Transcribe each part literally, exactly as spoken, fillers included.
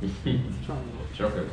شكرا يا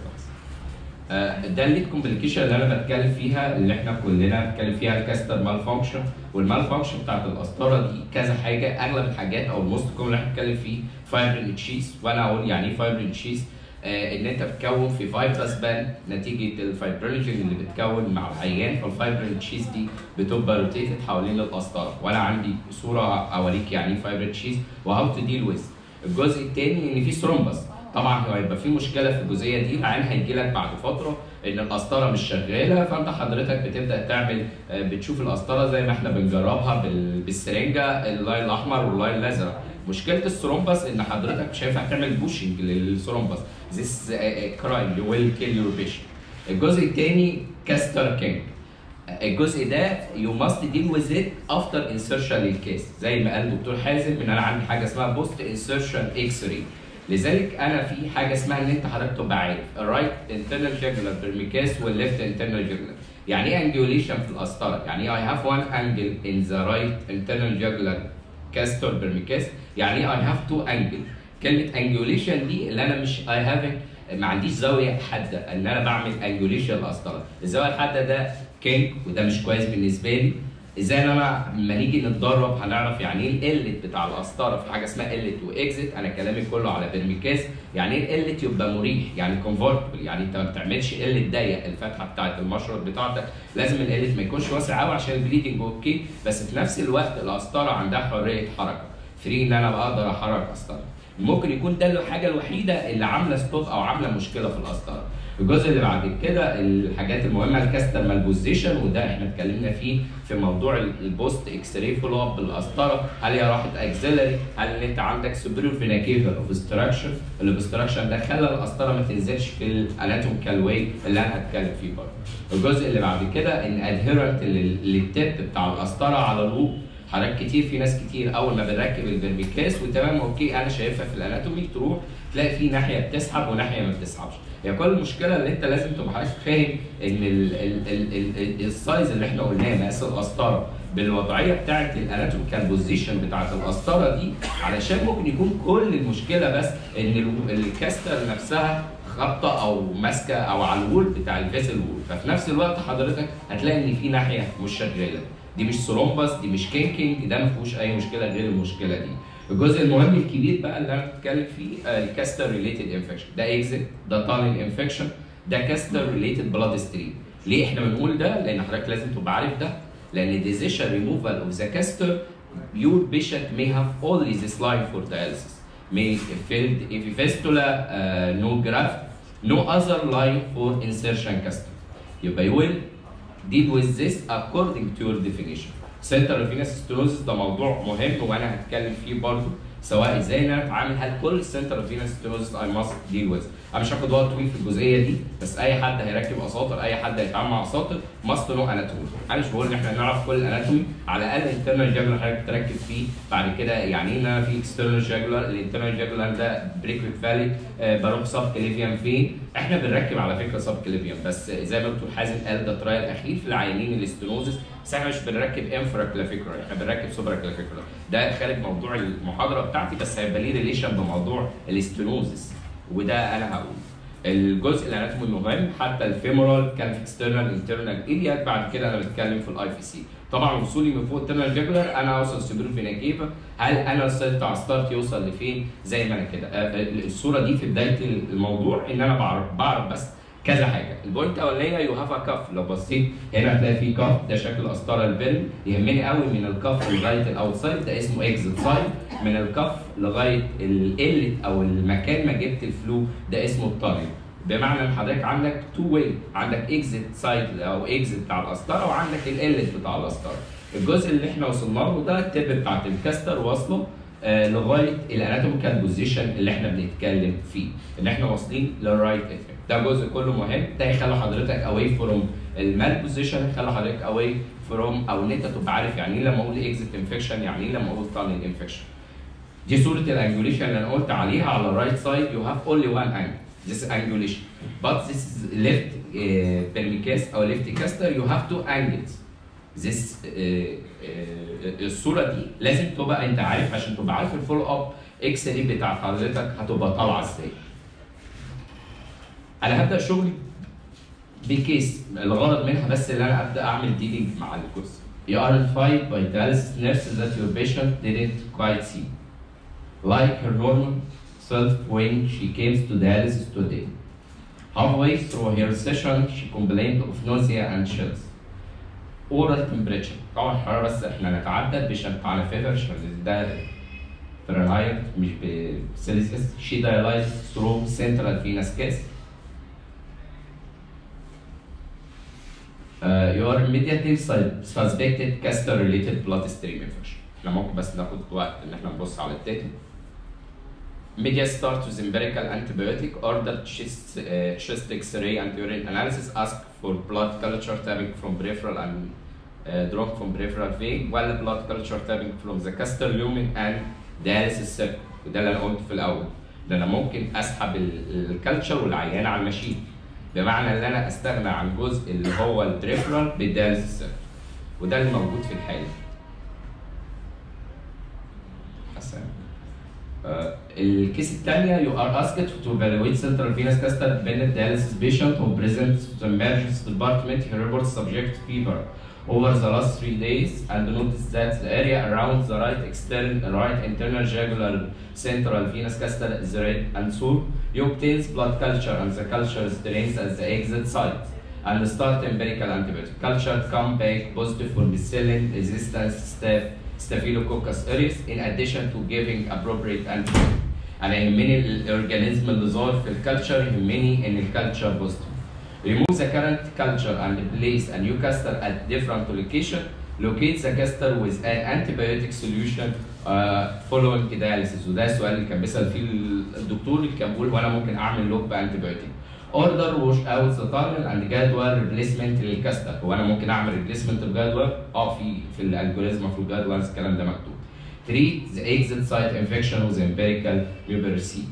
دكتور. ده الليد كومبليكيشن اللي انا بتكلم فيها، اللي احنا كلنا بنتكلم فيها، الكاستر مال فانكشن. والمال فانكشن بتاعت القسطره دي كذا حاجه، اغلب الحاجات او الموست كومن اللي احنا بنتكلم فيه فايبرين تشيز. وانا اقول يعني ايه فايبرين تشيز؟ آه ان انت بتكون في فايبرس بان نتيجه الفايبرينوجين اللي بتكون مع العيان، فالفايبرين تشيز دي بتبقى روتيتد حوالين القسطره. وانا عندي صوره اوريك يعني ايه فايبرين تشيز وهاو تو ديل ويز. الجزء الثاني ان في ثرومبس. طبعا هو هيبقى في مشكله في الجزئيه دي، العيان هيجي لك بعد فتره ان القسطره مش شغاله، فانت حضرتك بتبدا تعمل بتشوف القسطره زي ما احنا بنجربها بالسرنجه، اللاين الاحمر واللاين الازرق. مشكله الثرومبس ان حضرتك مش هينفع تعمل بوشنج للثرومبس، ذيس كرايم يو ويل كيل يور بيشنت. الجزء الثاني كاستر كينج. الجزء ده يو ماست ديل ويز ات افتر انسرشن للكيس، زي ما قال دكتور حازم ان انا عندي حاجه اسمها بوست انسرشن اكس راي. لذلك انا في حاجه اسمها ان انت حضرتك تبقى عارف الرايت انترنال جاجولار بيرميكاس والليفت انترنال جاجولار. يعني ايه انجوليشن في القسطره؟ يعني ايه اي هاف وان انجل ان ذا رايت انترنال جاجولار كاستور بيرميكاس؟ يعني ايه اي هاف تو انجل؟ كلمه انجوليشن دي اللي انا مش اي هافنج، ما عنديش زاويه حاده ان انا بعمل انجوليشن للقسطره. الزاويه الحاده ده كينج وده مش كويس بالنسبه لي. ازاي انا لما نيجي نتدرب هنعرف يعني ايه الالت بتاع القسطره؟ في حاجه اسمها الت واكزت. انا كلامي كله على بيرميكاس. يعني ايه الالت؟ يبقى مريح، يعني كونفرتبل، يعني انت ما بتعملش الت ضيق الفتحه بتاعت المشرط بتاعتك، لازم الالت ما يكونش واسع قوي عشان البليدنج اوكي، بس في نفس الوقت القسطره عندها حريه حركه، فري ان انا بقدر احرك قسطره. ممكن يكون ده الحاجه الوحيده اللي عامله ستوب او عامله مشكله في القسطره. الجزء اللي بعد كده الحاجات المهمه الكاستر مال بوزيشن، وده احنا اتكلمنا فيه في موضوع البوست اكس راي فولو اب بالقسطره. هل هي راحت اكسلري؟ هل ان انت عندك سوبيريور فينا كيفا اوبستراكشن؟ الاوبستراكشن ده خلى القسطره ما تنزلش في الاناتوميكال واي اللي انا هتكلم فيه برضه. الجزء اللي بعد كده ان ادهيرنت للتيب بتاع القسطره على الروب. حضرتك كتير في ناس كتير اول ما بنركب البرميكاس وتمام اوكي انا شايفها في الاناتومي، تروح تلاقي في ناحيه بتسحب وناحيه ما بتسحبش. هي كل المشكله اللي انت لازم تبقى حضرتك فاهم ان ال ال ال ال السايز اللي احنا قلناه مقاس القسطره بالوضعيه بتاعه الاناتوميكال بوزيشن بتاعه القسطره دي، علشان ممكن يكون كل المشكله بس ان الكاستر نفسها خبطه او ماسكه او على الوول بتاع الفيسل وول، ففي نفس الوقت حضرتك هتلاقي ان في ناحيه مش شغاله. دي مش ثرومبس، دي مش كينكينج، ده ما فيهوش اي مشكله غير المشكله دي. الجزء المهم الكبير بقى اللي انا بتكلم فيه الكاستر ريليتد انفكشن، ده اكزيت، ده تانل انفكشن، ده كاستر ريليتد بلاد ستريم. ليه احنا بنقول ده؟ لان حضرتك لازم تبقى عارف ده، لان decision removal of the caster your patient may have only this line for dialysis, may failed if fistula, uh, no graft, no other line for insertion caster. يبقى you will deal with this according to your definition. Central venous stenosis ده موضوع مهم وانا هتكلم فيه برضه، سواء ازاي ان انا اتعامل، هل كل central venous stenosis I must deal with. انا مش هاخد وقت طويل في الجزئيه دي، بس اي حد هيركب اساطر، اي حد هيتعامل مع اساطر must know anatomy. انا مش بقول ان احنا نعرف كل الاناتومي، على الاقل internal jugular حضرتك تركز فيه. بعد كده يعني ايه ان انا في external jugular، الانترنال jugular ده بريكويت فالي، آه بروح سب كليفيان فين؟ احنا بنركب على فكره سب كليفيان، بس زي ما دكتور حازم قال ده ترايل اخير في العيانين الاستنوزس، بس احنا مش بنركب انفرا كلافيكولار، احنا بنركب سوبرا كلافيكولار. ده خارج موضوع المحاضره بتاعتي، بس هيبقى ليه ريليشن بموضوع الاستنوزس، وده انا هقول. الجزء الاناتومي المهم حتى الفيمورال كان في اكسترنال انترنال اريا، بعد كده انا بتكلم في الاي في سي. طبعا وصولي من فوق الترنال جاجولار انا اوصل سوبيريور فينا كيفا، هل انا السايز بتاع ستارت يوصل لفين؟ زي ما انا كده. الصوره دي في بدايه الموضوع ان انا بعرف بعرف بس كذا حاجه. البوينت الاولانيه يو هاف ا كف، لو بصيت هنا هتلاقي في كف، ده شكل قسطره الفيلم. يهمني قوي من الكف لغايه الاوتسايد ده اسمه اكزيت سايد، من الكف لغايه الالت او المكان ما جبت الفلو ده اسمه الطريق. بمعنى ان حضرتك عندك تو واي، عندك اكزيت سايد او اكزيت بتاع القسطره، وعندك الالت بتاع القسطره. الجزء اللي احنا وصلنا له ده التب بتاعت الكاستر واصله آه لغايه الاناتوميكال بوزيشن اللي احنا بنتكلم فيه، ان احنا واصلين للرايت افكت. ده جزء كله مهم، ده هيخلي حضرتك اواي فروم المال بوزيشن، هيخلي حضرتك اواي فروم او ان انت تبقى عارف يعني ايه لما اقول اكزيت انفكشن، يعني ايه لما اقول تانل انفكشن. دي صوره الانجوليشن اللي انا قلت عليها على الرايت سايد، يو هاف اونلي وان انجل. This angulation, but this is left uh, permicast or left caster. You have two angles. This uh, uh, الصورة دي لازم تبقى أنت عارف عشان تبقى عارف الفولو أب إكس راي بتاع حضرتك هتبقى طالعة إزاي. انا هبدا شغلي بكيس الغرض منها بس ان انا ابدا اعمل ديلينج مع الكورس. You are notified by dialysis nurses that your patient didn't quite see, like her normal self when she came to dialysis today. Halfway through her session, she complained of nausea and chills. Oral temperature. طبعا الحراره بس احنا نتعدد مش على فيفر عشان ده فرنهايت مش بسيلسيوس. She dialyzed through central venous case. Uh, you are immediately suspected catheter-related bloodstream infection. احنا ممكن بس ناخد وقت ان احنا نبص على الداتا. Media start with empirical antibiotic, ordered chest, uh, chest X-ray and urine analysis, ask for blood culture tapping from peripheral and uh, drawn from peripheral vein, while blood culture tapping from the catheter lumen and dialysis circuit. وده اللي انا قلته في الاول. ده انا ممكن اسحب الكالتشر والعيان على الماشين. بمعنى ان انا استغنى عن جزء اللي هو البريفرال بالدياليسيس سيركت. وده اللي موجود في الحاله. حسن. Uh, الكيس الثانيه you are asked to evaluate central venous catheter dependent dialysis patient who presents to the emergency department. He reports subject fever over the last three days and notice that the area around the right external right internal jugular central venous catheter is red and sore. You obtain blood culture and the culture strains at the exit site and start empirical antibiotic. Culture come back positive for methicillin resistance staph Staphylococcus aureus in addition to giving appropriate antibiotic. أنا يهمني الأورجانيزم اللي ظاهر في الكالتشر يهمني إن الكالتشر بوزيتيف. Remove the current culture and place a new catheter at different location. Locate the catheter with an antibiotic solution uh, following dialysis. وده السؤال اللي كان بيسأل فيه الدكتور اللي كان بيقول وأنا ممكن أعمل لوك بأنتيبيوتيك. Order wash out the tunnel and جدول replacement للكاستر. هو انا ممكن اعمل replacement الجدول؟ اه في في الالجوريزم في الجدول الكلام ده مكتوب. Treat the exit site infection with empirical numeracy.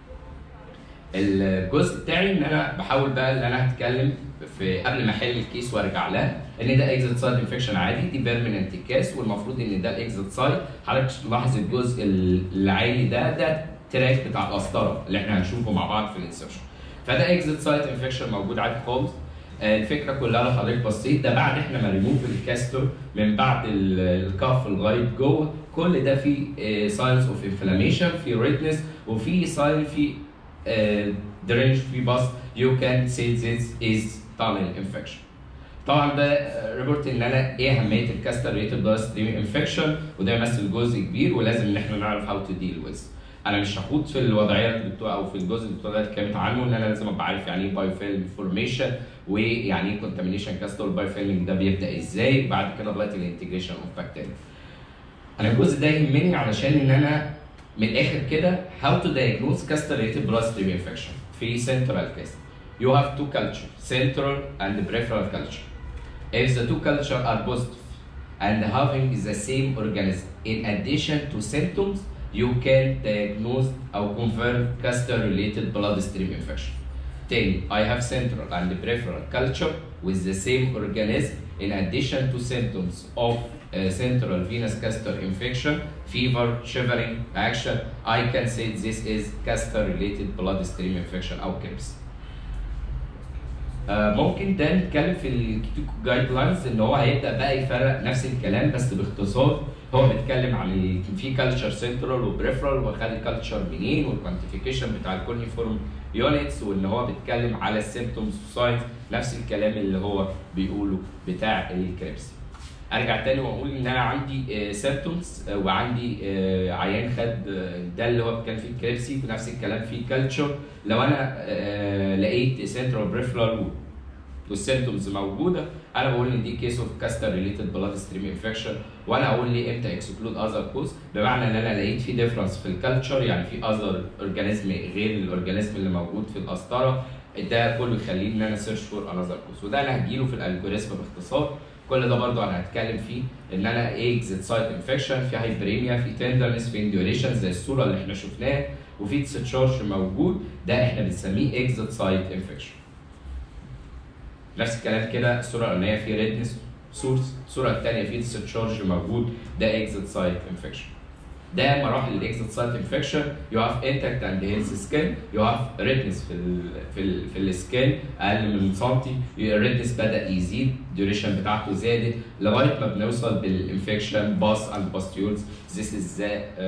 الجزء بتاعي ان انا بحاول بقى ان انا هتكلم في قبل ما احل الكيس وارجع لها ان ده exit site infection عادي دي بيرمننت كاس والمفروض ان ده الاكزيت سايت. حضرتك تلاحظ الجزء العالي ده ده تراك بتاع القسطره اللي احنا هنشوفه مع بعض في الانسرشن. فده اكزيت سايت انفكشن موجود عادي خالص. الفكره كلها لو حضرتك بصيت ده بعد احنا ما ريموف الكاستر من بعد الكف لغايه جوه كل ده فيه ساينز اوف انفلاميشن في ريدنس وفي ساين في درينج في باص. يو كان سي ذيس از تانل انفكشن. طبعا ده ريبورت ان انا ايه اهميه الكاستر ريتد بلاستريم انفكشن وده يمثل جزء كبير ولازم ان احنا نعرف هاو تو ديل ويز. انا مش هخوض في الوضعيات بتوع او في الجزء اللي الدكتوره اتكلمت عنه ان انا لازم ابقى عارف يعني ايه بايو فيلم فورميشن ويعني ايه كونتامينيشن كاستر والبايو فيلمنج ده بيبدا ازاي بعد كده لغايه الانتجريشن اوف بكتيريا. انا الجزء ده يهمني علشان ان انا من الاخر كده هاو تو دايجنوز كاستر ريتد بلاستريم انفكشن في سنترال كيس. You have two culture, central and peripheral culture. If the two culture are positive and having the same organism in addition to symptoms, you can diagnose or confirm catheter-related bloodstream infection. ten. I have central and peripheral culture with the same organism in addition to symptoms of uh, central venous catheter infection, fever, shivering, action. I can say this is catheter-related bloodstream infection or C R I B S. Uh, ممكن ده نتكلم في الكيتو جايد لاينز ان هو هيبدا بقى يفرق نفس الكلام بس باختصار. هو بيتكلم عن في كالتشر سنترال وبريفرال وخد الكالتشر منين والكوانتيفيكيشن بتاع الكورنيفورم يونتس وان هو بيتكلم على السيمبتومز ساينز نفس الكلام اللي هو بيقوله بتاع الكريبس. ارجع تاني واقول ان انا عندي سيمبتومز وعندي عيان خد ده اللي هو كان فيه الكريبسي ونفس الكلام فيه كالتشر. لو انا لقيت سنترال بريفرال والسيمبتومز موجوده انا بقول ان دي كيس اوف كاستر ريليتد بلاد ستريم انفكشن وانا اقول لي امتى اكسكلود اذر كوز بمعنى ان انا لقيت في ديفرنس في الكالتشر يعني في اذر اورجانيزم غير الاورجانيزم اللي موجود في القسطره ده كله يخليني ان انا سيرش فور انذر كوز وده انا هجيله في الالجوريزم باختصار. كل ده برضو انا هتكلم فيه ان انا اكزيت سايت انفكشن في هايبريميا في تندرنس في انديوريشن زي الصوره اللي احنا شفناها وفي ديسشارج موجود ده احنا بنسميه اكزيت سايت انفكشن. نفس الكلام كده الصوره الاولانيه في ريدنس سورس الصوره الثانيه في ديسشارج موجود ده اكزيت سايت انفكشن. ده مراحل الاكزيت سايت انفكشن. يو هاف انتاكت اند هيلث سكين، يو هاف ريدنس في ال في ال في السكين اقل من سنتي، الريدنس بدا يزيد، الديوريشن بتاعته زادت لغايه ما بنوصل بالانفكشن باس اند باستيولز. ذيس از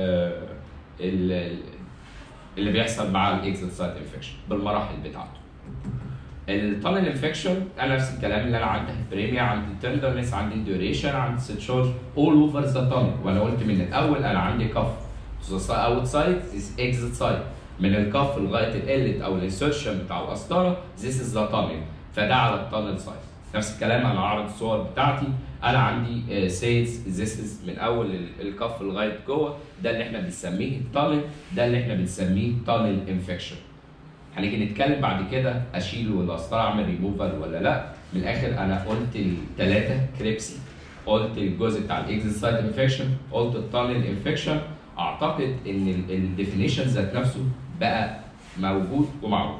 اللي بيحصل مع الاكزيت سايت انفكشن بالمراحل بتاعته. التانل انفكشن انا نفس الكلام اللي انا عندي هيبريميا، عندي تندرنس، عندي ديوريشن، عندي ستشارج اول اوفر ذا تانل. وانا قلت من الاول انا عندي كف اوت سايد از اكزيت سايد، من الكف لغايه الالت او الانسرشن بتاع القسطره ذيس از ذا تانل، فده على التانل سايد. نفس الكلام انا هعرض الصور بتاعتي، انا عندي سيلز ذيس از من اول الكف لغايه جوه، ده اللي احنا بنسميه التانل، ده اللي احنا بنسميه تانل انفكشن. هنيجي نتكلم بعد كده اشيل ولا اسطر اعمل ريموفال ولا لا. من الاخر انا قلت الثلاثه كريبسي، قلت الجزء بتاع الاكزيت سايت انفكشن، قلت التانل انفكشن. اعتقد ان الديفينيشن ذات نفسه بقى موجود ومعروف.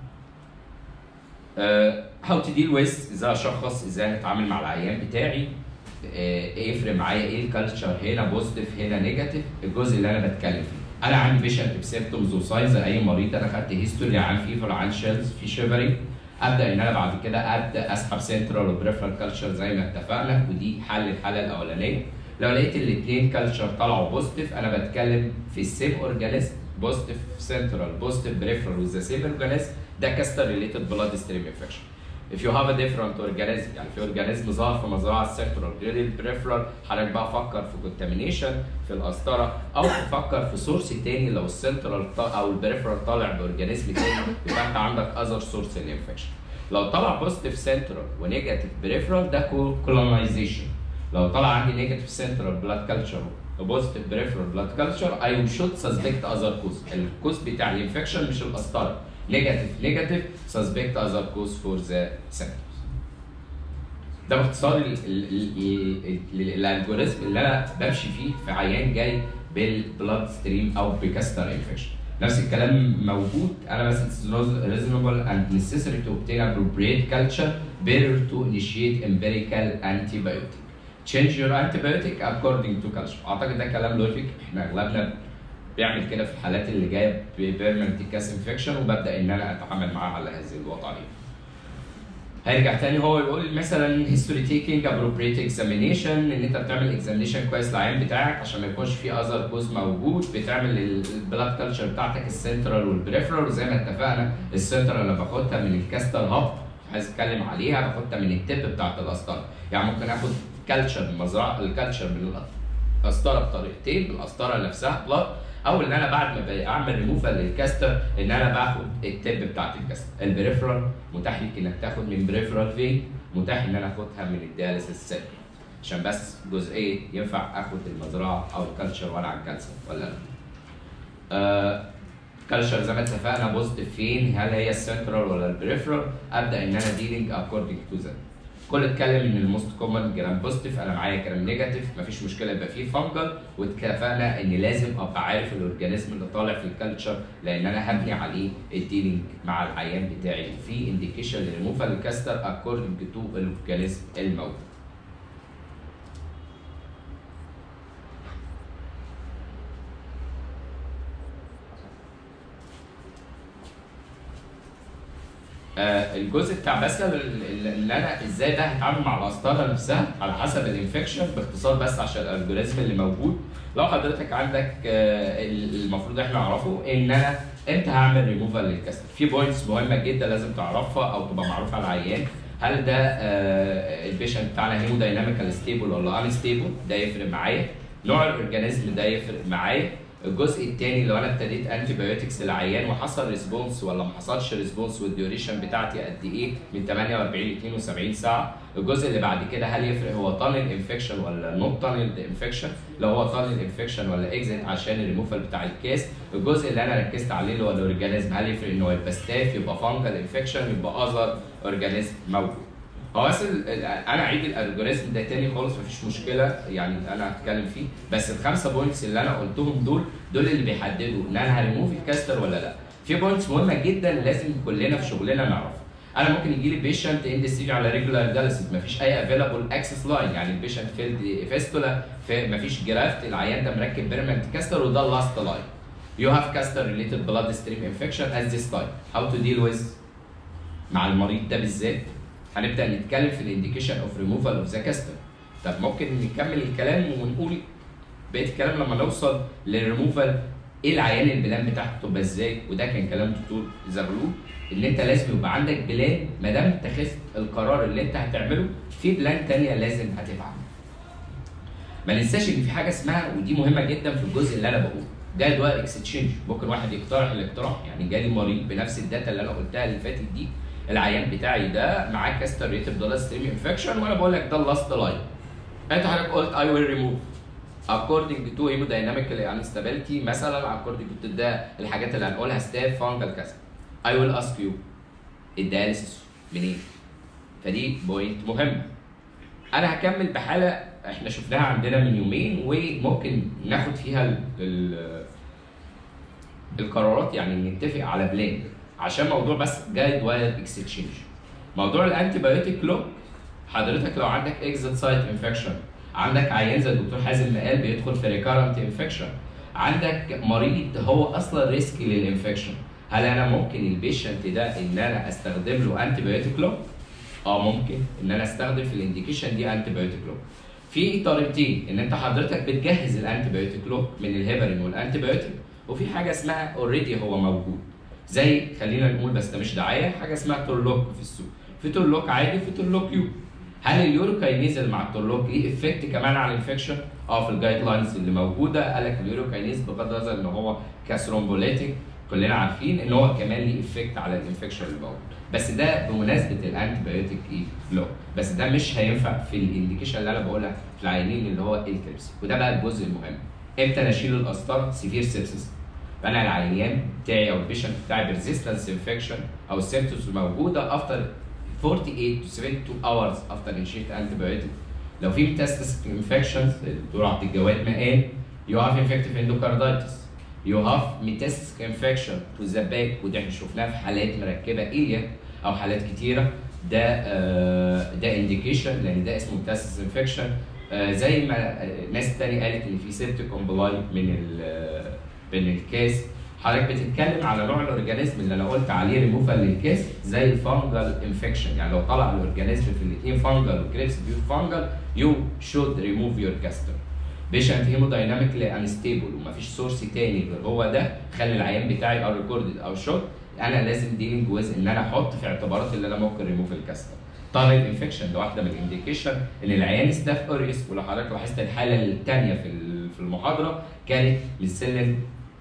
هاو تو ديل ويز، ازاي اشخص، ازاي اتعامل مع العيان بتاعي، ايه يفرق معايا ايه الكالتشر هنا بوزيتيف هنا نيجاتيف، الجزء اللي انا بتكلم فيه. انا عندي بيشنت بسيمبتومز وساينز زي اي مريض، انا خدت هيستوري عن فيفر عن شيلز في شيفري، ابدا ان انا بعد كده ابدا اسحب سنترال وبريفرال كالتشر زي ما اتفقنا، ودي حل الحاله الاولانيه. لو لقيت الاثنين كالتشر طلعوا بوزيتيف انا بتكلم في السيم اورجانيزم، بوزيتيف سنترال بوزيتيف بريفرال وذ سيم اورجانيزم، ده كاستر ريليتد بلاد ستريم انفكشن. if you have a different organism، يعني في اورجانيزم ظهر في مزرعه السنترال غير البريفرال، حضرتك بقى فكر في كونتامينيشن في القسطره، او تفكر في سورس تاني. لو السنترال او البريفرال طالع باورجانيزم تاني يبقى انت عندك اذر سورس للانفكشن. لو طلع بوزيتيف سنترال ونيجاتيف بريفرال ده كولونايزيشن. لو طلع عندي نيجاتيف سنترال بلاد كلتشر وبوزيتيف بريفرال بلاد كلتشر اي شود سسبكت اذر كوز، الكوز بتاع الانفكشن مش القسطره. نيجاتيف نيجاتيف سسبكت اذر كوز فور ذا سيمبتومز. ده باختصار الالجوريزم اللي انا بمشي فيه في عيان جاي بالبلاد ستريم او بكاستر انفكشن. نفس الكلام موجود، انا بس reasonable and necessary to obtain appropriate culture better to initiate empirical antibiotic. Change your antibiotic according to culture. اعتقد ده كلام لوجيك، احنا اغلبنا بيعمل كده في الحالات اللي جايه ببيرمنت كاس انفكشن، وببدا ان انا اتعامل معاها على هذه الوضعيه. هيرجع تاني هو يقول مثلا هيستوري تيكينج ابروبريت اكزامينيشن، ان انت بتعمل اكزامينيشن كويس للعيان بتاعك عشان ما يكونش في اذر كوز موجود، بتعمل البلاد كلتشر بتاعتك السنترال والبريفرال، وزي ما اتفقنا السنترال انا باخدها من الكاستر هاب، عايز اتكلم عليها، باخدها من التب بتاعت القسطره. يعني ممكن اخد كلتشر من مزرعه الكلتشر من القسطره بطريقتين، بالقسطره نفسها بلاد، او ان انا بعد ما اعمل ريموفال للكاستر ان انا باخد التب بتاعت الكاستر. البريفرال متاح ليك انك تاخد من بريفرال فين، متاح ان انا اخدها من الدياليسيس سيت، عشان بس جزئيه ينفع اخد المزرعه او الكالتشر وانا على الكالسيوم ولا لا. آه كالتشر زي ما اتفقنا بوزيتيف فين، هل هي السنترال ولا البريفرال، ابدا ان انا ديلينج اكوردنج تو ذات. كل اتكلم ان الموست كومن جرام بوزيتيف، انا معايا جرام نيجاتيف، مفيش مشكله يبقى فيه فانجل، واتفقنا ان لازم ابقى عارف الاورجانيزم اللي طالع في الكالتشر لان انا هبني عليه الديلينج مع العيان بتاعي، في انديكيشن لريموفال الكاستر اكوردنج تو الاورجانيزم الموجود. آه الجزء بتاع بس اللي انا ازاي ده هتعامل مع القسطره نفسها على حسب الانفكشن باختصار، بس عشان الالجوريزم اللي موجود. لو حضرتك عندك آه المفروض احنا نعرفه ان انا امتى هعمل ريموفال للكاستر. في بوينتس مهمه جدا لازم تعرفها او تبقى معروفه على العيان. هل ده آه البيشنت بتاعنا هيمو دايناميكال ستيبل ولا ان ستيبل، ده يفرق معايا. نوع الاورجانيزم ده يفرق معايا. الجزء الثاني لو انا ابتديت انتي بايوتكس للعيان وحصل ريسبونس ولا ما حصلش ريسبونس، والديوريشن بتاعتي قد ايه من ثمانية وأربعين ل اثنين وسبعين ساعه. الجزء اللي بعد كده هل يفرق هو تانل انفكشن ولا نوت تانل انفكشن، لو هو تانل انفكشن ولا اكزيت عشان الريموفال بتاع الكاس. الجزء اللي انا ركزت عليه اللي هو الاورجانيزم، هل يفرق انه يبقى ستاف يبقى فانجل انفكشن يبقى اذر اورجانيزم موجود. هو بس انا اعيد الالجوريزم ده تاني خالص مفيش مشكله، يعني انا هتكلم فيه، بس الخمسه بوينتس اللي انا قلتهم دول دول اللي بيحددوا ان انا هريموف الكاستر ولا لا. في بوينتس مهمه جدا لازم كلنا في شغلنا نعرفها. انا ممكن يجي لي بيشنت اند ستيج على ريجولار دياليسيس، مفيش اي افيلابل اكسس لاين، يعني البيشنت فيلد فيستولا، مفيش جرافت، العيان ده مركب بيرمنت كاستر وده اللاست لاين. You have caster related blood stream infection at this time. How to deal with مع المريض ده بالذات؟ هنبدا نتكلم في الانديكيشن اوف ريموفال اوف ذا كاستر. طب ممكن نكمل الكلام ونقول بقيه الكلام لما نوصل للريموفال، ايه العيان البلان بتاعته تبقى ازاي؟ وده كان كلام دكتور زغلول، ان انت لازم يبقى عندك بلان، ما دام اتخذت القرار اللي انت هتعمله في بلان ثانيه لازم هتتعمل. ما ننساش ان في حاجه اسمها، ودي مهمه جدا في الجزء اللي انا بقوله، ده دواء اكستشينج. ممكن واحد يقترح الاقتراح، يعني جالي مريض بنفس الداتا اللي انا قلتها اللي فاتت دي، العيان بتاعي ده معاه كاستر ريتيف بلاد ستريم انفكشن، وانا بقول لك ده اللاست لاين. انت حضرتك قلت اي ويل ريموف according to hemodynamical instability مثلا، according to ده الحاجات اللي هنقولها ستاف فانجل كذا. I will ask you الدياليسيس منين؟ فدي بوينت مهمه. انا هكمل بحاله احنا شفناها عندنا من يومين وممكن ناخد فيها ال ال القرارات، يعني نتفق على بلان عشان موضوع بس جايد واير اكستشينج. موضوع الانتي بايوتيك لوك، حضرتك لو عندك اكزيت سايت انفكشن، عندك عيان زي الدكتور حازم ما قال بيدخل في ريكارنت انفكشن، عندك مريض هو اصلا ريسكي للانفكشن، هل انا ممكن البيشنت ده ان انا استخدم له انتي بايوتيك لوك؟ اه ممكن ان انا استخدم في الانديكيشن دي انتي بايوتيك لوك. في طريقتين، ان انت حضرتك بتجهز الانتي بايوتيك لوك من الهيبرين والانتي بايوتيك، وفي حاجه اسمها اوريدي هو موجود، زي خلينا نقول بس ده مش دعايه، حاجه اسمها تورلوك في السوق. في تورلوك عادي وفي تورلوك يو. هل اليوروكاينيز اللي مع التورلوك ليه افكت كمان على الانفكشن؟ اه في الجايد لاينز اللي موجوده قال لك اليوروكاينيز بغض النظر ان هو كاثرومبوليتيك كلنا عارفين ان هو كمان ليه افكت على الانفكشن اللي موجود، بس ده بمناسبه الانتي بايوتيك ايه لو، بس ده مش هينفع في الانديكيشن اللي انا بقولها في العيانين اللي هو الكريبسي. وده بقى الجزء المهم، امتى نشيل القسطره؟ سيفير سيبسيس. فانا العيان بتاعي او البيشنت بتاعي بريزيستنس انفكشن او السيمتومز موجوده افتر ثمانية وأربعين to سبعة وسبعين hours after initiate antibiotic. لو في ميتاستاسيك انفكشنز الدكتور عبد الجواد ما قال you have infective endocarditis، you have metastatic infection to the back، وده احنا شفناه في حالات مركبه ايليا او حالات كتيره، ده آه ده انديكيشن لان ده اسمه ميتاستاسيك انفكشن. آه زي ما ناس تاني قالت ان في سيبتيك امبلاي من من الكاس. حضرتك بتتكلم على نوع الاورجانيزم اللي انا قلت عليه ريموفال للكاس زي الفانجل انفكشن، يعني لو طلع الاورجانيزم في الاثنين فانجل وكريبس بيو فانجل يو شود ريموف يور كاستر. بيشنت هيمودايناميكلي انستيبل ومفيش سورس تاني غير هو ده خلي العيان بتاعي او ريكوردد او شوت، انا لازم ديلينج ويز ان انا احط في اعتباراتي اللي انا ممكن ريموف الكاستر. طبعا الانفكشن ده واحده من الانديكيشن ان العيان ستاف اوريس، ولو حضرتك لاحظت الحاله الثانيه في في المحاضره كانت للسلم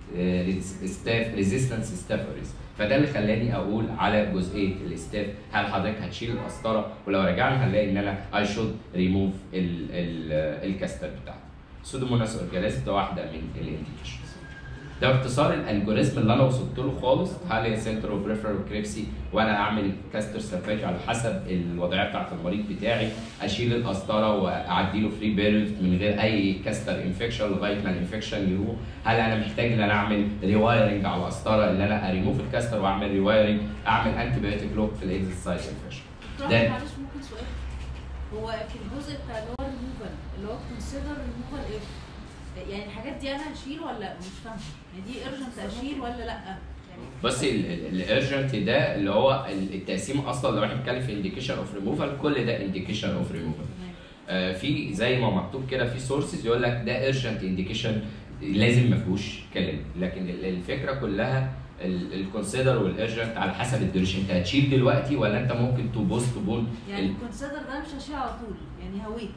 ستاف ريزيستنس ستاف اوريس، فده اللي خلاني اقول على جزئيه الاستاف. هل حضرتك هتشيل القسطره؟ ولو رجعنا هنلاقي ان انا اي شود ريموف الكاستر بتاعتي. سودوموناس اورجانيزم ده واحده من الانديكيشنز. ده باختصار الالجوريزم اللي انا وصلت له خالص. هل هي سنتر اوف بريفرال كريبسي وانا اعمل كاستر سيرفاجي على حسب الوضعيه بتاعت المريض بتاعي، اشيل القسطره واعدي له فري بيريود من غير اي كاستر انفكشن لغايه ما الانفكشن يروح. هل انا محتاج ان انا اعمل ريوايرنج على القسطره اللي انا اريموف الكاستر واعمل ريوايرنج، اعمل انتي بايوتيك لوك في الاكزيت سايت انفكشن. ده معلش ممكن سؤال، هو في الجزء بتاع اللي هو الريموفال اللي هو كونسيدر ريموفال ايه؟ يعني الحاجات دي انا هشيل ولا مش فاهمه؟ يعني دي ارجنت اشيل ولا لا؟ يعني بصي الارجنت ده اللي هو التقسيم اصلا لو احنا بنتكلم في انديكيشن اوف ريموفال، كل ده انديكيشن اوف ريموفال. في زي ما مكتوب كده في سورسز يقول لك ده ارجنت انديكيشن لازم ما فيهوش كلام، لكن الفكره كلها الكونسيدر والارجنت على حسب الديوريشن، انت هتشيل دلوقتي ولا انت ممكن تبوست بون. يعني الكونسيدر ده مش هشيل على طول، يعني هويت.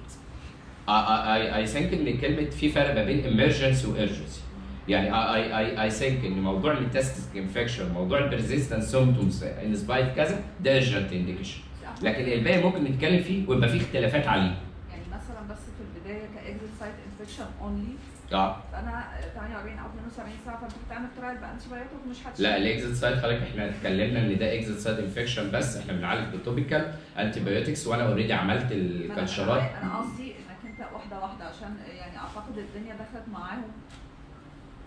اي اي ثينك ان كلمه في فرق ما بين emergency وارجنسي، يعني اي اي اي ثينك ان موضوع الميتاستاسيك انفكشن، موضوع البرزيستنت سيمبتومز ان سبايت كذا ده ايرجنت انديكيشن، لكن الباقي ممكن نتكلم فيه ويبقى فيه اختلافات عليه. يعني مثلا بس في البدايه كاكزيت سايت انفكشن اونلي، اه فانا ثمانية وأربعين او اثنين وسبعين ساعه فانت بتعمل ترايل بانتي بايوتيك ومش هتشيل. لا الاكزيت سايت حضرتك احنا اتكلمنا ان ده اكزيت سايت انفكشن بس احنا بنعالج بالتوبيكال انتي بايوتكس، وانا اوريدي عملت الكالشرات. انا قصدي انك انت واحده واحده عشان يعني اعتقد الدنيا دخلت معاهم.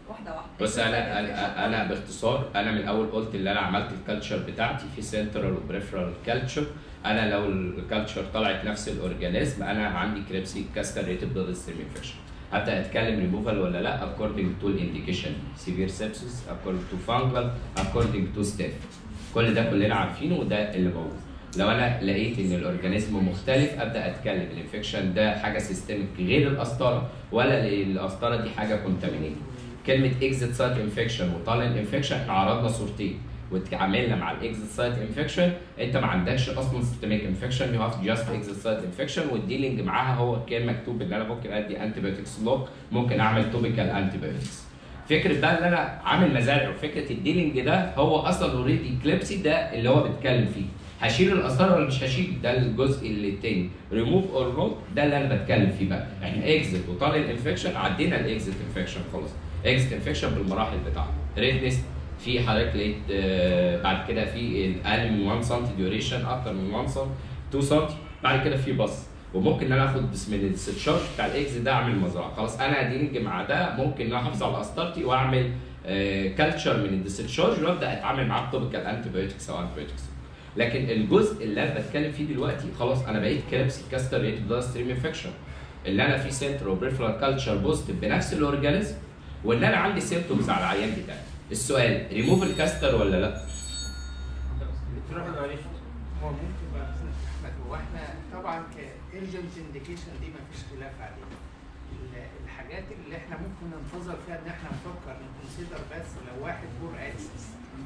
واحده واحده. بص انا انا انا باختصار انا من الاول قلت اللي انا عملت الكالتشر بتاعتي في سنترال وبريفرال كالتشر. انا لو الكالتشر طلعت نفس الاورجانيزم انا عندي كريبسي كاستريتد بلاد ستريم انفكشن. ابدا اتكلم ريموفال ولا لا according to الانديكيشن، سيفير سيبسس according to fungal according to ستاف. كل ده كلنا عارفينه وده اللي موجود. لو انا لقيت ان الاورجانيزم مختلف ابدا اتكلم الانفكشن ده حاجه سيستميك غير القسطره ولا القسطره دي حاجه كونتامينيت. كلمه اكزيت سايت انفكشن وتالين انفكشن احنا عرضنا صورتين واتعاملنا مع الاكزيت سايت انفكشن. انت ما عندكش اصلا سيستميك انفكشن، يو هاف جاست اكزيت سايت انفكشن والديلينج معاها هو كان مكتوب ان انا ممكن ادي انتي بايوتكس لوك، ممكن اعمل توبيكال انتي بايوتكس. فكره بقى ان انا عامل مزارع وفكره الديلينج ده هو اصلا اوريدي كليبسي ده اللي هو بيتكلم فيه. هشيل القسطره ولا مش هشيل؟ ده الجزء اللي التاني ريموف اور نوت ده اللي انا بتكلم فيه بقى. احنا اكزيت وطالع انفكشن عدينا الاكزيت انفكشن خلاص. اكزيت انفكشن بالمراحل بتاعته ريدنس في حضرتك لقيت آه بعد كده في اقل من واحد سم ديوريشن اكتر من واحد سم اتنين سم بعد كده في بص وممكن ان انا اخد من الستشارج بتاع الاكزيت ده اعمل مزرعه خلاص. انا ديلينج مع ده ممكن ان انا احافظ على قسطرتي واعمل آه كالتشر من الديستشارج وابدا اتعامل معاه بتوبيكال انتي بايوتكس او انتي بايوتكس. لكن الجزء اللي انا بتكلم فيه دلوقتي خلاص انا بقيت كريبسي كاستريتد بلاد ستريم انفكشن اللي انا في سنتر وبريفرال كالتشر بوزيتيف بنفس الاورجانيزم وان انا عندي سيمبتومز على العيان بتاعي. السؤال ريموف الكاستر ولا لا؟ هو ممكن بقى احمد هو احنا طبعا كايرجنت انديكيشن دي ما فيش خلاف عليها. الحاجات اللي احنا ممكن ننتظر فيها ان احنا نفكر نكونسيدر بس لو واحد بور اكسس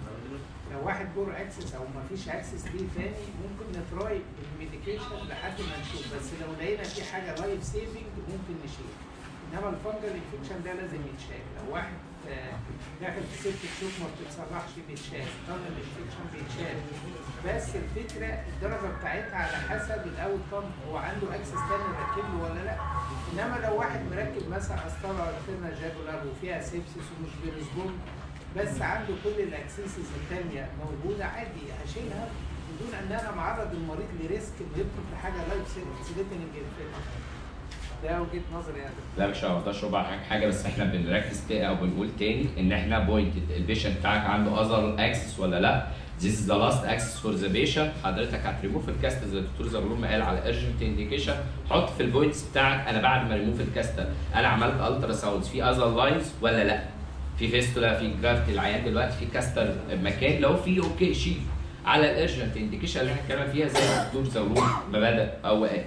لو واحد بور اكسس او ما فيش اكسس ليه تاني ممكن نتراي الميديكيشن لحد ما نشوف، بس لو لقينا في حاجه لايف سيفنج ممكن نشيل. انما الفنجل انفكشن ده لازم يتشال. لو واحد داخل في ست شهور ما بتتصلحش بيتشال، طن الانفكشن بيتشال. بس الفكره الدرجه بتاعتها على حسب الاول طن هو عنده اكسس تاني راكب له ولا لا. انما لو واحد مركب مثلا قسطره الترنا جاجولار وفيها سيبسس ومش بيرسبوند بس عنده كل الاكسسز الثانيه موجوده عادي هشيلها بدون ان انا معرض المريض لريسك انه يدخل في حاجه لايف سيليتنج انفكشن. ده وجهه نظري يعني. لا مش هقدرش اشرب على حاجه بس احنا بنركز تاني او بنقول تاني ان احنا بوينتد البيشنت بتاعك عنده اذر اكسس ولا لا. This is the last access for the patient. حضرتك هتريموف الكاستر زي الدكتور زغلول ما قال على urgent indication. حط في البوينتس بتاعك انا بعد ما ريموف الكاستر انا عملت الترا ساوندز في اذر لاينز ولا لا؟ في فيستولا في جرافت العيان دلوقتي في كاستر مكان لو في اوكي شيل على الارجنت انديكيشن اللي احنا اتكلمنا فيها زي الدكتور زغلول ما بدا او قال.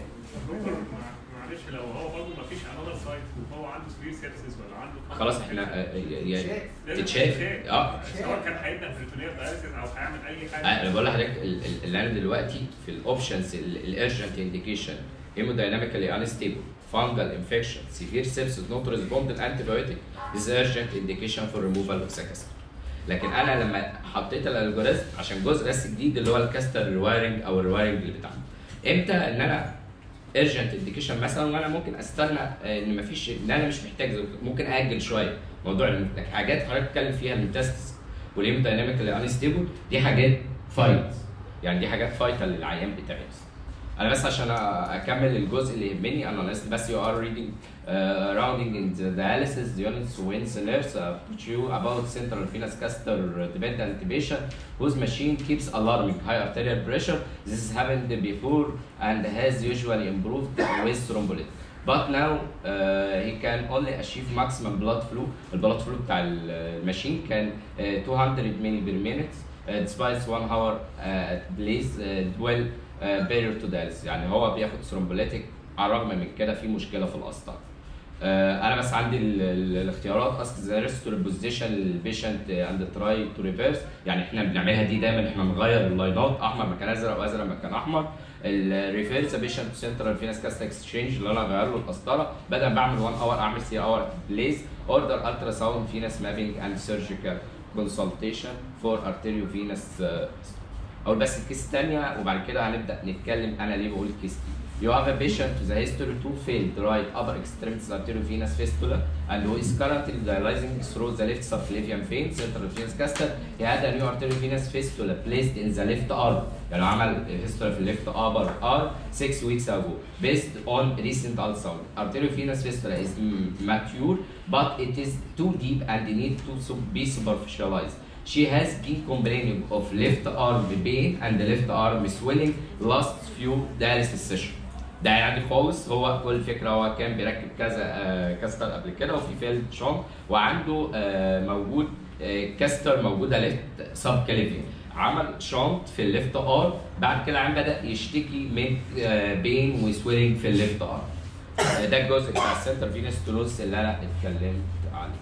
معلش لو هو برضه ما فيش انذر سايت وهو عنده سبير سيبسس ولا عنده خلاص احنا يعني تتشاف اه سواء كان هيبدا بريتونيال دايليسيس او هيعمل اي حاجه. انا بقول لحضرتك اللي انا دلوقتي في الاوبشنز الارجنت انديكيشن هيمودايناميكالي انستيبل fungal infection severe sepsis not responding antibiotic is urgent indication for removal of the caster. لكن انا لما حطيت الالجوريزم عشان جزء بس جديد اللي هو الكاستر ريوايرنج او الريوايرنج اللي بتاعنا امتى ان انا urgent indication مثلا وانا ممكن استنى ان مفيش ان انا مش محتاج ممكن اجل شويه موضوع لكن حاجات حضرتك بتتكلم فيها الميتاستس والهيمودايناميكالي انستيبل دي حاجات فايت يعني دي حاجات فايتال للعيان بتاعي. انا بس عشان اكمل الجزء اللي يهمني انا بس you are reading uh, rounding in the dialysis units when nurse uh, put you about central venous caster dependent patient whose machine keeps alarming high arterial pressure. This has happened before and has usually improved with thrombolytic. But now uh, he can only achieve maximum blood flow. البلاد فلو بتاع الماشين كان uh, two hundred milli per minute uh, despite one hour uh, at least uh, dwell بيريور تو دايليسيس يعني هو بياخد ثرومبوليتيك على الرغم من كده في مشكله في القسطره. انا بس عندي الاختيارات اسك ذا ريستور بوزيشن للبيشنت اند تراي تو ريفيرس يعني احنا بنعملها دي دايما احنا نغير اللاينات احمر مكان ازرق وازرق مكان احمر. الريفيرس بيشنت سنترال فينس كاست اكسشينج اللي انا اغير له القسطره بدل ما اعمل واحد اور اعمل ثلاثة اور بليز اوردر الترا ساوند فينس مابينج اند سيرجيكال كونسلتيشن فور ارتيريو فينس. اقول بس الكيس الثانيه وبعد كده هنبدا نتكلم انا ليه بقول الكيس دي. You have a patient with a history to failed right upper extremities arteriovenous fistula and who is currently dialyzing through the left subclavian vein central venous caster. He had a new arteriovenous fistula placed in the left arm. يعني عمل fistula في الليفت upper arm six weeks ago based on recent ultrasound. Arteriovenous fistula is mature but it is too deep and need to be superficialized. She has been complaining of left arm pain and left arm swelling last few dialysis sessions. ده يعني خالص هو كل فكره هو كان بيركب كذا آه كاستر قبل كده وفي فيلد شونت وعنده آه موجود آه كاستر موجوده ليفت سب كاليفيان. عمل شونت في الليفت ار بعد كده عم بدا يشتكي من آه بين وسويلنج في الليفت ار. آه ده الجزء بتاع السنتر فينس ستونوزس اللي انا اتكلمت عليه.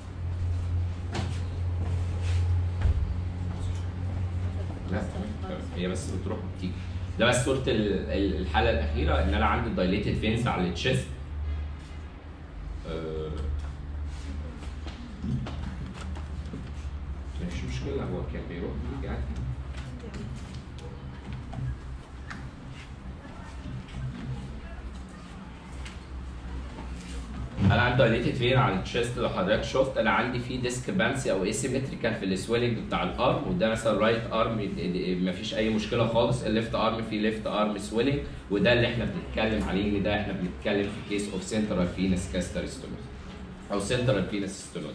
لا هي بس بتروح وبتيجي. ده بس صورة الحالة الأخيرة إن أنا عندي دايليتد فينز على التشيست. أه مش مشكلة هو كان بيروح بيجي عادي. انا عندي دايليتد فين على التشيست. لو حضرتك شفت انا عندي في ديسكريبانسي او اسيمتريكال في السويلنج بتاع الارم وده مثلا رايت ارم مفيش اي مشكله خالص. الليفت ارم في ليفت ارم سويلنج وده اللي احنا بنتكلم عليه ان ده احنا بنتكلم في كيس اوف سنترال فينس كاستر ستونوز او سنترال فينس ستونوز.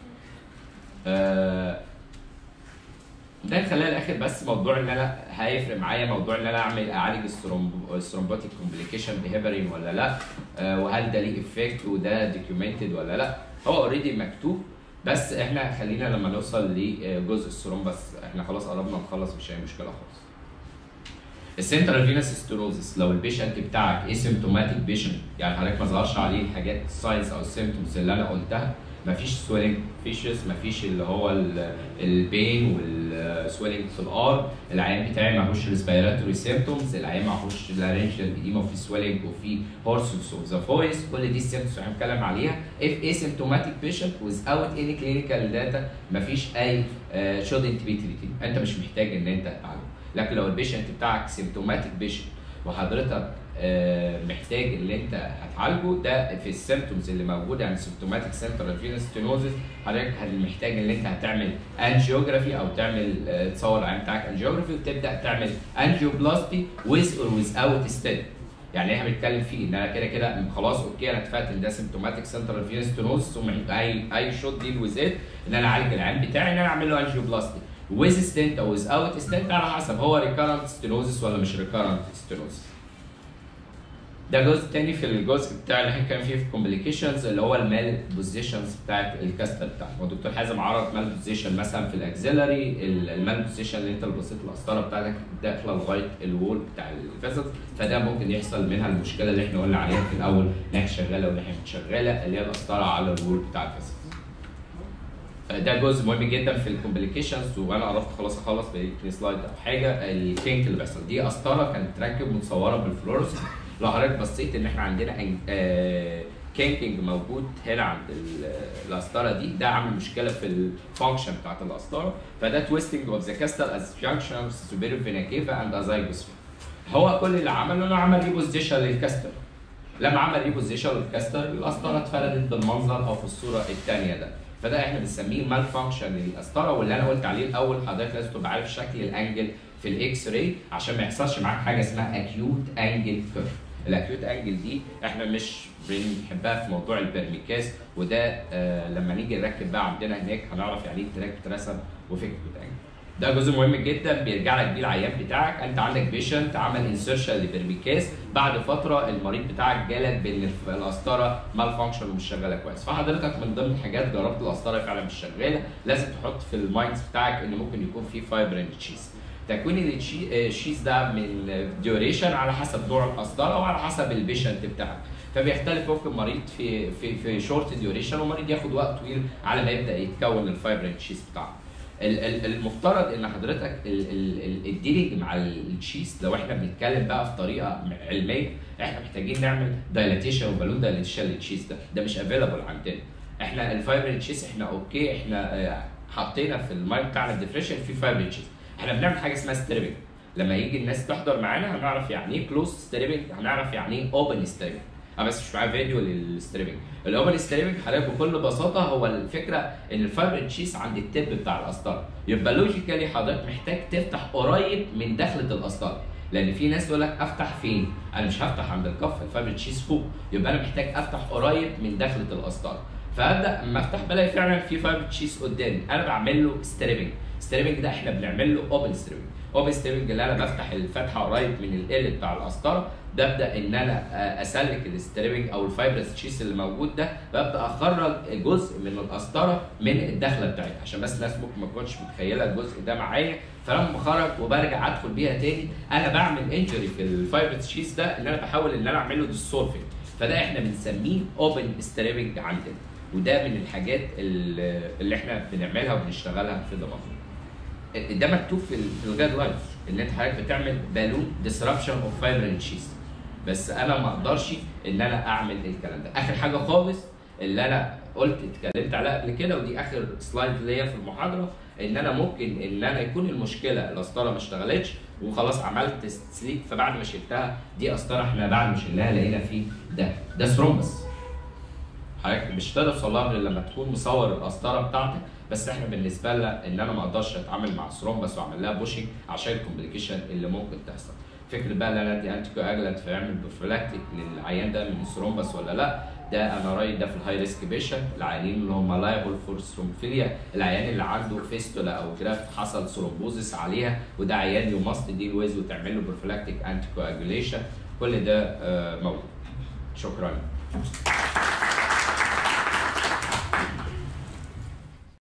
ده خلال الاخر بس موضوع ان انا هيفرق معايا موضوع ان انا اعمل اعالج الثرومبوتيك كومبليكيشن بهيبرين ولا لا أه وهل ده ليه افكت وده دوكيومنتد ولا لا. هو اوريدي مكتوب بس احنا خلينا لما نوصل لجزء الثرومبس احنا خلاص قربنا نخلص مش اي مشكله خالص. السنترال فينس ستونوزس لو البيشنت بتاعك اسيمتوماتيك بيشنت يعني حضرتك ما ظهرش عليه الحاجات الساينز او السيمتومز اللي انا قلتها مفيش سويلنج فيشز مفيش اللي هو البين والسويلنج في الار العيان بتاعي معهوش ريسبيراتوري سيمتومز العيان معهوش لارنجيال اديما وفي سويلنج وفي هورسوس اوف ذا فويس كل دي السيمتومز اللي هنتكلم عليها. if asymptomatic patient without any clinical data مفيش اي shouldn't be treated انت مش محتاج ان انت تعالجه. لكن لو البيشنت بتاعك سيمتوماتيك بيشنت وحضرتك محتاج اللي انت هتعالجه ده في السيمتومز اللي موجوده يعني سيمتوماتيك سنترال فينس ستينوزس حضرتك محتاج ان انت هتعمل انجيوجرافي او تعمل تصور العين بتاعك انجيوجرافي وتبدا تعمل انجيوبلاستي ويز اور ويز اوت ستيد. يعني احنا بنتكلم فيه ان انا كده كده خلاص اوكي انا اتفقت ان ده سيمتوماتيك سنترال فينس ستينوزس اي اي شوت ديل ويز ات ان انا اعالج العين بتاعي ان انا اعمل له انجيوبلاستي ويز ستنت او ويز اوت ستنت على حسب هو ريكارنت ستينوزس ولا مش ريكارنت ستينوزس. ده جزء تاني في الجزء بتاع اللي احنا كان فيه في الكومبليكيشنز اللي هو المال بوزيشنز بتاعت الكاستر بتاعك. هو الدكتور حازم عرض مال بوزيشن مثلا في الاكزيلري المال بوزيشن اللي انت لو بصيت القسطره بتاعتك داخله لغايه الوول بتاع الفيزل فده ممكن يحصل منها المشكله اللي احنا قلنا عليها في الاول ناحيه شغاله وناحيه مش شغاله اللي هي القسطره على الوول بتاع الفيزل. ده جزء مهم جدا في الكومبليكيشنز وانا قربت خلاص اخلص بقيت سلايد او حاجه. الكينك اللي بيحصل دي قسطره كانت تركب متصوره بالفلورس. لو حضرتك بصيت ان احنا عندنا كينكينج موجود هنا عند القسطره دي ده عامل مشكله في الفانكشن بتاعت القسطره فده تويستنج اوف ذا كاستر از جانكشن سوبيريور فينا كيفا اند ازايجوس. هو كل اللي عمله انه عمل ريبوزيشن للكاستر. لما عمل ريبوزيشن للكاستر القسطره اتفردت بالمنظر او في الصوره الثانيه ده فده احنا بنسميه مال فانكشن للقسطره واللي انا قلت عليه الاول حضرتك لازم تبقى عارف شكل الانجل في الاكس راي عشان ما يحصلش معاك حاجه اسمها اكيوت انجل كيرف. الاكيوت انجل دي احنا مش بنحبها في موضوع البرميكاز وده آه لما نيجي نركب بقى عندنا هناك هنعرف يعني ايه تراك اترسم وفي اكيوت انجل. ده جزء مهم جدا بيرجع لك بيه العيان بتاعك. انت عندك بيشنت عمل انسيرشن لبرميكاز بعد فتره المريض بتاعك جالك بان القسطره مال فانكشن ومش شغاله كويس فحضرتك من ضمن الحاجات جربت القسطره فعلا مش شغاله لازم تحط في المايندز بتاعك ان ممكن يكون في فايبرين تشيز. تكوين الشيز ده من ديوريشن على حسب نوع القسطره وعلى حسب البيشنت بتاعك فبيختلف ممكن مريض في في في شورت ديوريشن ومريض ياخد وقت طويل على ما يبدا يتكون الفايبرين تشيز بتاعه. المفترض ان حضرتك الديلينج مع التشيز لو احنا بنتكلم بقى في طريقه علميه احنا محتاجين نعمل دايلاتيشن وبالون دايلاتيشن للتشيز ده ده مش افيلابل عندنا. احنا الفايبرين تشيز احنا اوكي احنا حطينا في المايند بتاعنا الديفريشن في فايبرين تشيز احنا بنعمل حاجه اسمها ستريبنج. لما يجي الناس تحضر معانا هنعرف يعني ايه كلوز ستريبنج، هنعرف يعني ايه اوبن ستريبنج. انا بس مش معايا فيديو للستريبنج. الاوبن ستريبنج حضرتك بكل بساطه هو الفكره ان الفايبر تشيس عند التب بتاع القسطره، يبقى لوجيكالي حضرتك محتاج تفتح قريب من دخله القسطره، لان في ناس يقول لك افتح فين؟ انا مش هفتح عند الكف، الفايبر تشيس فوق، يبقى انا محتاج افتح قريب من دخله القسطره. فابدا اما افتح بلاقي فعلا في فايبر تشيس قدامي، انا بعمل له ستريبنج. ستريبنج ده احنا بنعمل له اوبن ستريبنج. اوبن ستريبنج اللي انا بفتح الفتحه قريب من ال بتاع القسطره، ببدا ان انا اسلك الستريبنج او الفايبرس تشيس اللي موجود ده، ببدا اخرج جزء من القسطره من الدخله بتاعتها، عشان بس الناس ممكن ما تكونش متخيله الجزء ده معايا. فلما بخرج وبرجع ادخل بيها تاني، انا بعمل انجري في الفايبرس تشيس ده، ان انا بحاول ان انا اعمل له ديسولفنج. فده احنا بنسميه اوبن ستريبنج عندنا، وده من الحاجات اللي احنا بنعملها وبنشتغلها في دمنهور. ده مكتوب في الجايد لاينز ان انت حضرتك بتعمل بالون ديسربشن اوف فايبرال تشيز، بس انا ما اقدرش ان انا اعمل الكلام ده. اخر حاجه خالص اللي انا قلت اتكلمت عليها قبل كده، ودي اخر سلايد ليا في المحاضره، ان انا ممكن ان انا يكون المشكله القسطره ما اشتغلتش وخلاص عملت تسليك، فبعد ما شلتها دي قسطره احنا بعد ما شلناها لقينا فيه ده ده ثرومبس. حضرتك مش هتقدر توصلها غير لما تكون مصور القسطره بتاعتك، بس احنا بالنسبه لنا ان انا ما اقدرش اتعامل مع الثرومبس واعمل لها بوشنج عشان الكومبليكيشن اللي ممكن تحصل. فكره بقى ان انا ادي انتي كواجلانت فيعمل بروفيلاكتيك للعيان ده من الثرومبس ولا لا، ده انا رايي ده في الهاي ريسك بيشنت، العيانين اللي هم لايبل فور ثرومبوفيليا، العيان اللي عنده فيستولا او جرافت حصل ثرومبوزس عليها، وده عيان يو ماست ديل ويز وتعمل له بروفيلاكتيك انتي كواجوليشن. كل ده موجود. شكرا.